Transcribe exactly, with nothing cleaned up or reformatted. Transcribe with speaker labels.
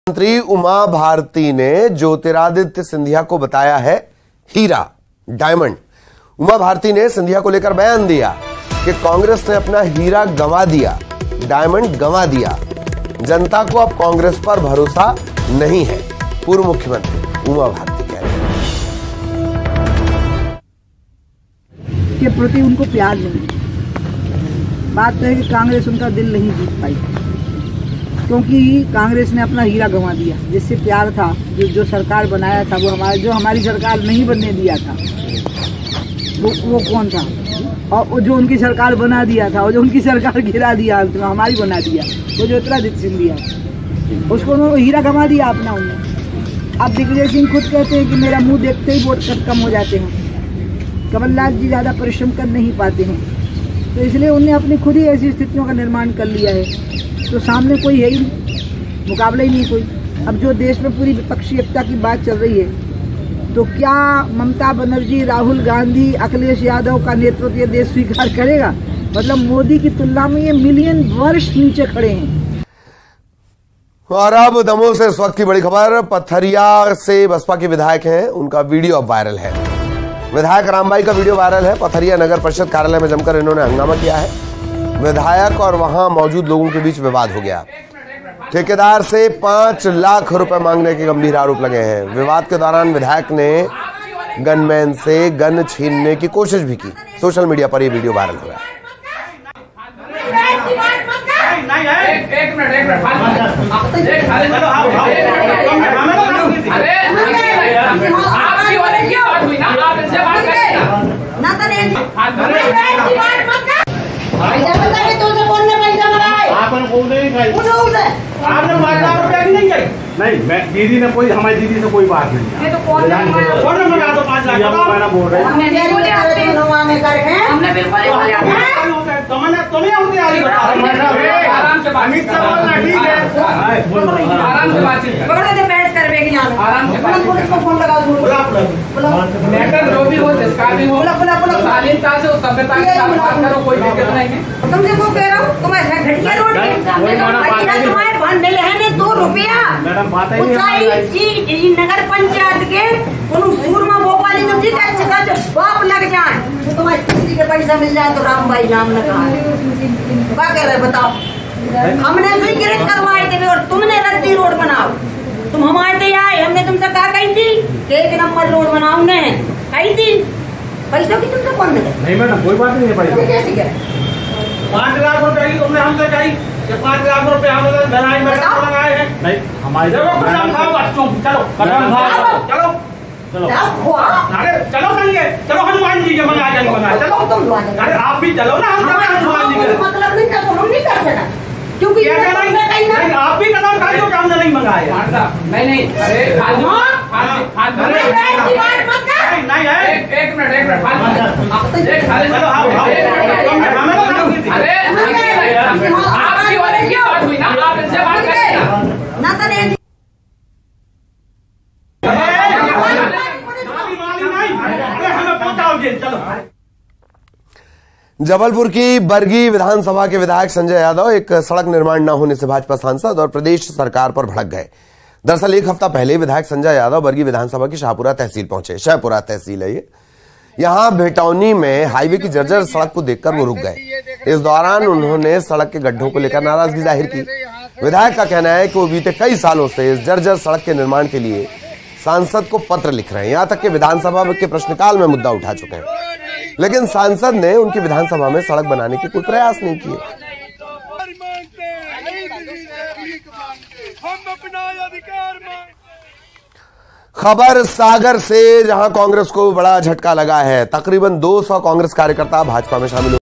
Speaker 1: मंत्री उमा भारती ने ज्योतिरादित्य सिंधिया को बताया है हीरा, डायमंड। उमा भारती ने सिंधिया को लेकर बयान दिया कि कांग्रेस ने अपना हीरा गंवा दिया, डायमंड गंवा दिया। जनता को अब कांग्रेस पर भरोसा नहीं है, पूर्व मुख्यमंत्री उमा भारती कह रहे हैं।
Speaker 2: के प्रति उनको प्यार नहीं। बात तो है कि कांग्रेस उनका दिल नहीं जीत पाई, क्योंकि कांग्रेस ने अपना हीरा गंवा दिया। जिससे प्यार था, जो जो सरकार बनाया था, वो हमारा जो हमारी सरकार नहीं बनने दिया था, वो वो कौन था? और वो जो उनकी सरकार बना दिया था, और जो उनकी सरकार गिरा दिया, तो हमारी बना दिया, वो ज्योतिरादित्य सिंधिया, उसको उन्होंने हीरा गंवा दिया अपना उन्होंने। अब दिग्विजय सिंह खुद कहते हैं कि मेरा मुंह देखते ही वोट कम हो जाते हैं। कमलनाथ जी ज्यादा परिश्रम कर नहीं पाते हैं, तो इसलिए उन्होंने अपनी खुद ही ऐसी स्थितियों का निर्माण कर लिया है। तो सामने कोई है ही नहीं, मुकाबला ही नहीं कोई। अब जो देश में पूरी विपक्षी एकता की बात चल रही है, तो क्या ममता बनर्जी, राहुल गांधी, अखिलेश यादव का नेतृत्व ये देश स्वीकार करेगा? मतलब मोदी की तुलना में ये मिलियन वर्ष नीचे खड़े हैं।
Speaker 1: और अब दमोह से इस वक्त की बड़ी खबर, पथरिया से बसपा के विधायक हैं, उनका वीडियो अब वायरल है। विधायक रामबाई का वीडियो वायरल है। पथरिया नगर परिषद कार्यालय में जमकर इन्होंने हंगामा किया है। विधायक और वहां मौजूद लोगों के बीच विवाद हो गया। ठेकेदार से पांच लाख रुपए मांगने के गंभीर आरोप लगे हैं। विवाद के दौरान विधायक ने गनमैन से गन छीनने की कोशिश भी की। सोशल मीडिया पर यह वीडियो वायरल हो रहा है।
Speaker 3: आपने पाँच लाख रुपया की नहीं गई? नहीं, मैं दीदी ने कोई हमारी दीदी से कोई बात नहीं है। तो कौन कौन मंगा तो पाँच लाख मैंने बोल रहे हैं। हमने बिल्कुल हमने बिल्कुल तुमने तुम्हें होती आ रही आराम से बात करना, ठीक है? आराम से बातचीत पकड़ो दे बैठ कर बेग जान आराम से पुलिस को फोन लगा दो। मैटर जो भी हो, जिसका भी हो, शालीनता से उस सभ्यता के साथ बात करो, कोई दिक्कत नहीं है। तुमसे वो कह रहा हूँ, तुम ऐसा घटिया रोड तुम्हारे बंद है दो रुपया नगर पंचायत के सूरमा भोपाली बाप लग जाए तो तुम्हारे किसी के पैसा मिल जाए तो रामबाई नाम न कहा क्या कह रहे बताओ? हमने स्वीकृत करवाए थे और तुमने रद्दी रोड बनाओ। तुम हमारे थे आए, हमने तुमसे कहा कही थी एक नंबर रोड बनाऊ ने कही थी। पैसों की तुमसे कौन मिले? नहीं मैडम कोई बात नहीं है। पैसा कैसी करे? पाँच लाख रुपए की तुमने हमसे कही, पाँच लाख रुपए हमने धनाई में लगाए हैं। नहीं हमारे कदम खाओ, चलो कदम खाओ, चलो चलो अरे चलो चलिए, चलो हनुमान जी के मंगा जाएंगे मंगा चलो तुम। अरे आप भी चलो ना, हम हनुमान जी के मतलब नहीं कर हम नहीं कर सकते, क्योंकि आप भी कदम खाए तो हमने नहीं मंगाया। नहीं नहीं अरे नहीं है, एक मिनट एक मिनट चलो आपकी वाले क्या बात हुई ना, आप इनसे बात करें ना तो नहीं।
Speaker 1: जबलपुर की बरगी विधानसभा के विधायक संजय यादव एक सड़क निर्माण न होने से भाजपा सांसद और प्रदेश सरकार पर भड़क गए। दरअसल एक हफ्ता पहले विधायक संजय यादव बरगी विधानसभा की शाहपुरा तहसील पहुंचे। शाहपुरा तहसील है ये। यहां भेटौनी में हाईवे की जर्जर सड़क को देखकर वो रुक गए। इस दौरान उन्होंने सड़क के गड्ढों को लेकर नाराजगी जाहिर की। विधायक का कहना है कि वो बीते कई सालों से इस जर्जर सड़क के निर्माण के लिए सांसद को पत्र लिख रहे हैं। यहां तक कि विधानसभा के प्रश्नकाल में मुद्दा उठा चुके हैं, लेकिन सांसद ने उनकी विधानसभा में सड़क बनाने के कोई प्रयास नहीं किए। खबर सागर से, जहां कांग्रेस को बड़ा झटका लगा है। तकरीबन दो सौ कांग्रेस कार्यकर्ता भाजपा में शामिल